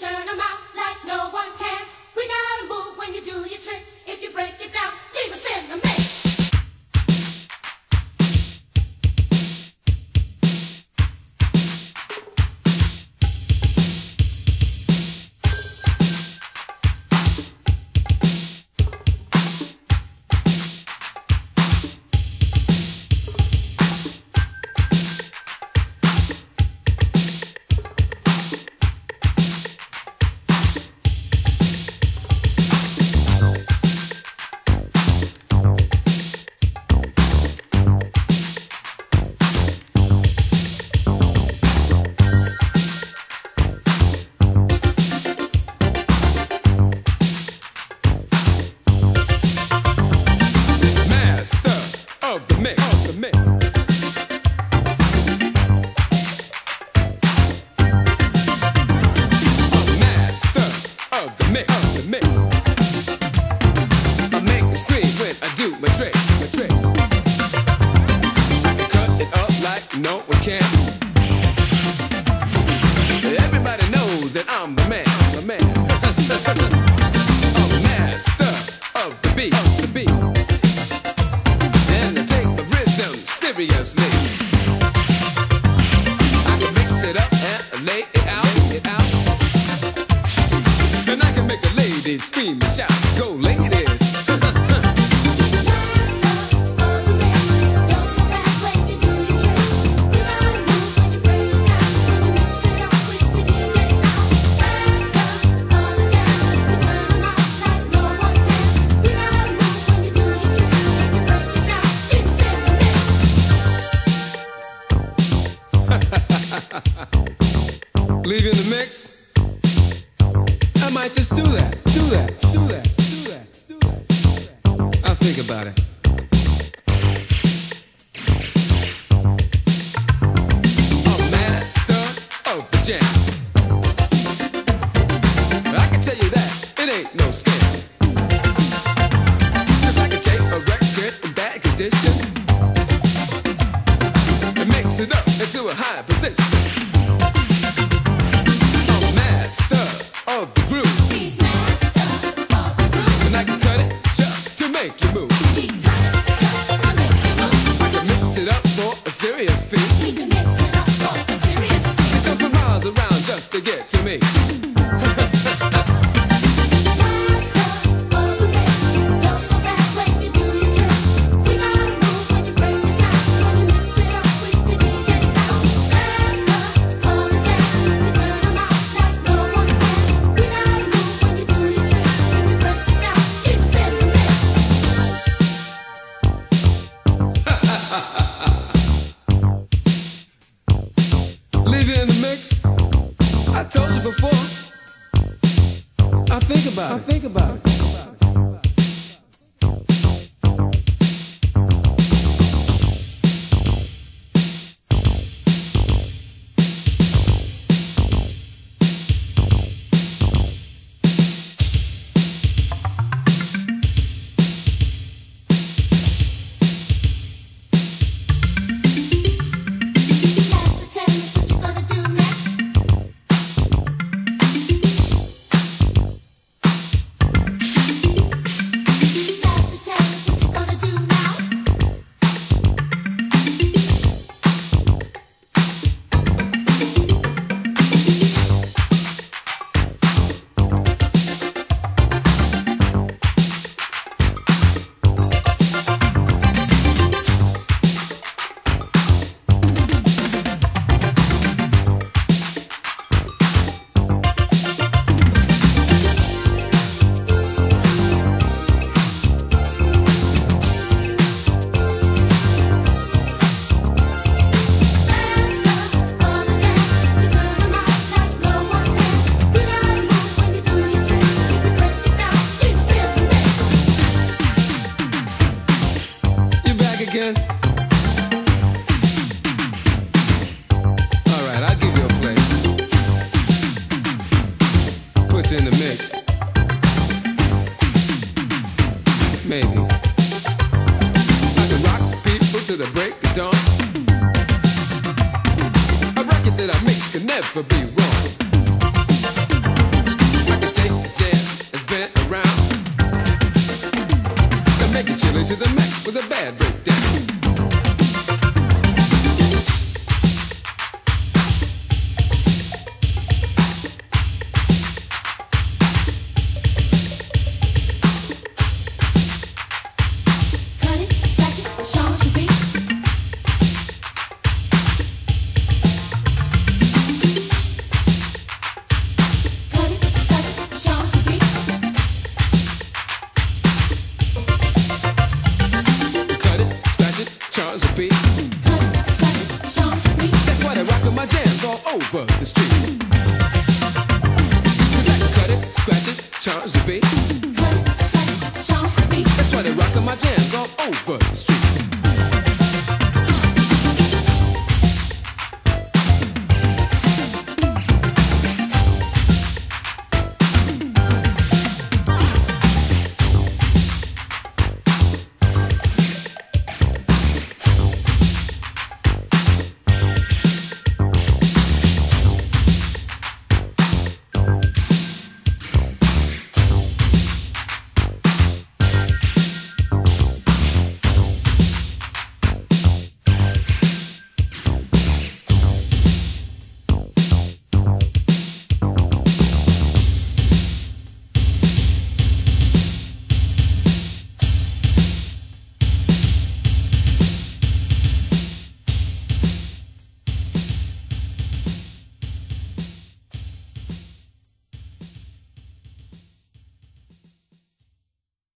turn them out like no one can. We gotta move when you do your tricks. If you break it down, leave us in the mix. that I make can never be wrong. Escalate to the max with a bad breakdown. Over the street. 'Cause I can cut it, scratch it, charge the beat. Cut it, scratch it, charge the beat. That's why they rockin' my jams all over the street.